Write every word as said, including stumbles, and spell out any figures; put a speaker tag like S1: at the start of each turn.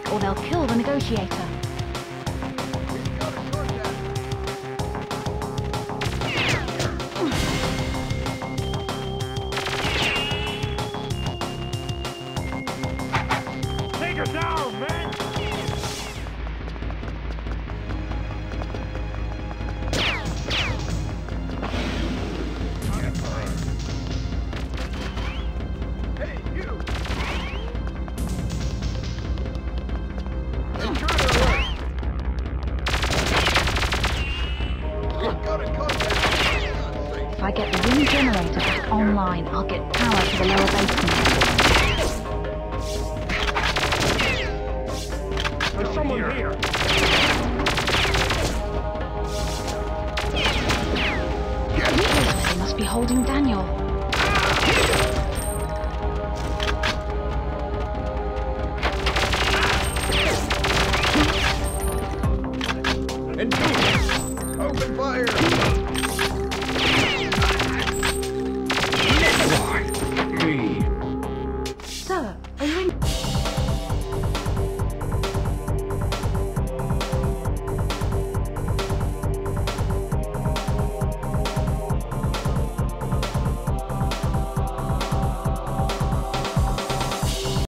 S1: quick or they'll kill the negotiator.
S2: Take her down, man! Hey, you!
S1: If I get the wind generator back online, I'll get power to the lower basement.
S2: There's someone here!
S1: They must be holding Daniel.
S2: Intruder! Open fire!